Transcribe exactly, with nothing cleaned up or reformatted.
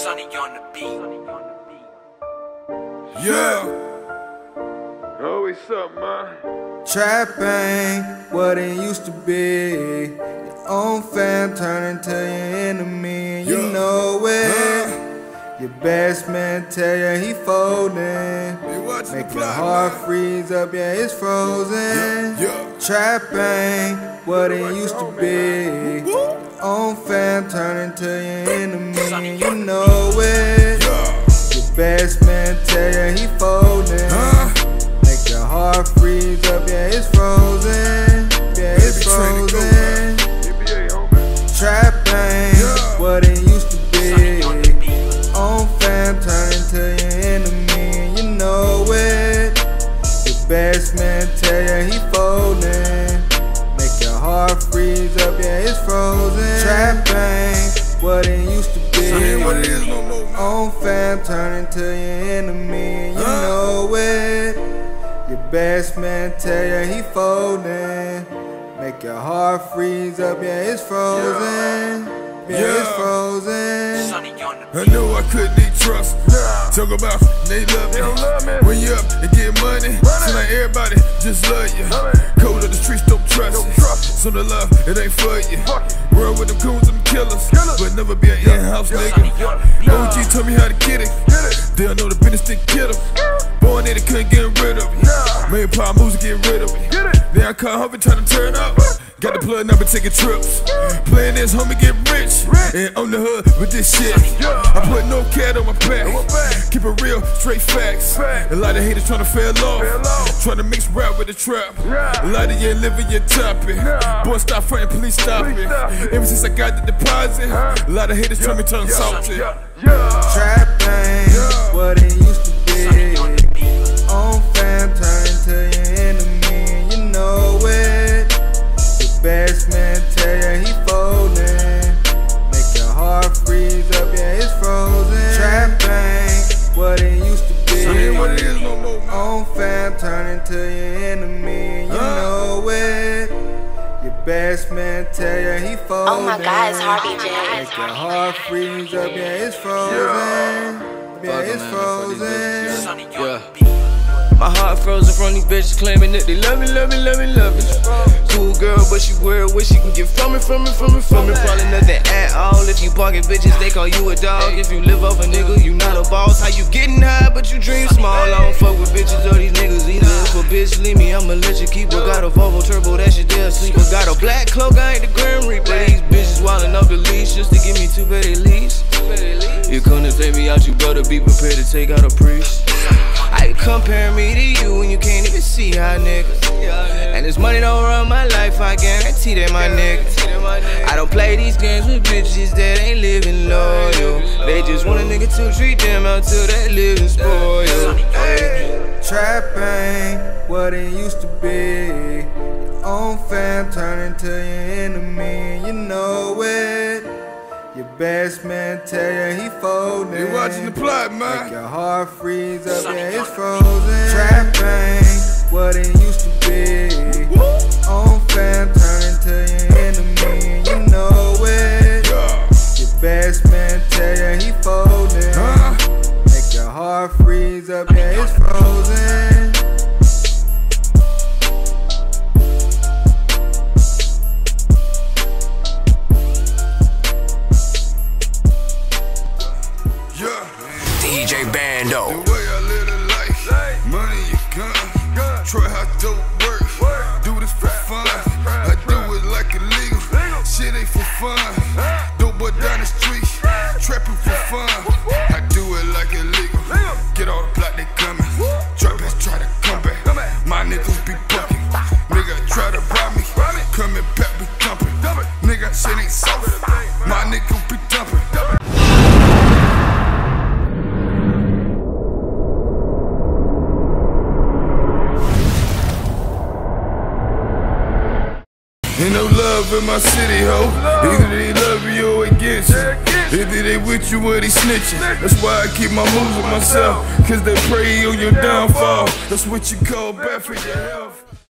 Sunny on the beat. Yeah. Always up, man. Trap ain't what it used to be. Your own fam turn into your enemy, and you Yeah. know it. Huh? Your best man tell you he folding. Make your heart freeze up, yeah, it's frozen. Yeah, yeah. Trap ain't what it used to be. Your own fam turn into your enemy, and you know it. Yeah. Your best man tell you he folding. Huh? Make your heart freeze up, yeah, it's frozen. Yeah, it's frozen. Trap ain't Yeah. what it used to be. Own fam turn into your enemy, and you know it. Your best man tell you he folding. Make your heart freeze up, yeah, it's frozen. Trap ain't what it used to be. Ain't what it is no more, man. Own fam turn into your enemy, and you Huh? know it. Your best man tell you he folding. Make your heart freeze up, yeah, it's frozen. Yeah, Yeah. it's frozen. Sunny on the I beat. know I couldn't need trust. Talk about they love me. When you up and get money, seem like everybody just love you. Cold of the streets, don't trust it. So the love, it ain't for you. World with them goons and them killers, but never be an in-house nigga. O G told me how to get it. They'll know the business didn't kill him. Born there, they couldn't get rid of me. Made power moves to get rid of me. Then I call Harvey trying to turn up. Got the plug number taking trips. Playing this homie get rich. And on the hood with this shit. I put no cat on my back. Keep it real, straight facts. A lot of haters trying to fail off. Trying to mix rap with the trap. A lot of you living your topic. Boy, stop fronting, police stop it. Ever since I got the deposit, a lot of haters trying me turn salty. Trap ain't what it used to be. Own fam turn into your enemy, and you know it. Your best man tell you he folding. Make your heart freeze up, yeah, it's frozen. Trap ain't what it used to be. Ain't what it is no more, man. Own fam turn into your enemy, and you Huh? know it. Your best man tell you he folding. Oh my God, it's Harvey J A one. Make your heart freeze up, yeah, it's frozen. Yeah, it's frozen. Sunny on Yeah. the beat. My heart frozen from these bitches claiming that they love me, love me, love me, love me. Cool girl, but she worried what she can get from me, from me, from me, from me. Probably nothing at all. If you pocket bitches, they call you a dog. If you live off a nigga, you not a boss. How you getting high, but you dream small? I don't fuck with bitches or these niggas either. If a bitch leave me, I'ma let you keep her. Got a Volvo turbo, that shit there sleeper. Got a black cloak, I ain't the Grim Reaper. These bitches wildin' up the leash just to give me two petty leads. You couldn't take me out, you better be prepared to take out a priest. I compare me to you and you can't even see how niggas. And this money don't run my life, I guarantee that my niggas. I don't play these games with bitches that ain't living loyal. They just want a nigga to treat them until they living spoiled. Hey. Trap ain't what it used to be. Your own fam turn into your enemy, and you know it. Your best man tell you he folding. You watching the plot, Make man. your heart freeze up, yeah, it's frozen. Trap ain't what it used to be. Own fam turn into your enemy, and you know it. Yeah. Your best man tell you he folding. Huh? Make your heart freeze up, yeah, it's frozen. Yeah. D J Bando. The way I live the life, money you gun. Try how dope work. Do this for fun. I do it like illegal. Shit ain't for fun. Dope boy down the street, trapping for fun. I do it like illegal. Get all the block they coming. Drop it, try to come back. My niggas be bucking. Nigga try to rob me. Coming back, be dumping. Nigga shit ain't soft. My niggas be dumping. Ain't no love in my city, ho. Either they love you or against you. Either they with you or they snitching. That's why I keep my moves with myself, cause they prey on your downfall. That's what you call bad for your health.